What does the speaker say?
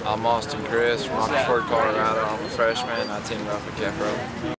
I'm Austin Crist from Rockford, Colorado. I'm a freshman. I teamed up with Jeff Rowe.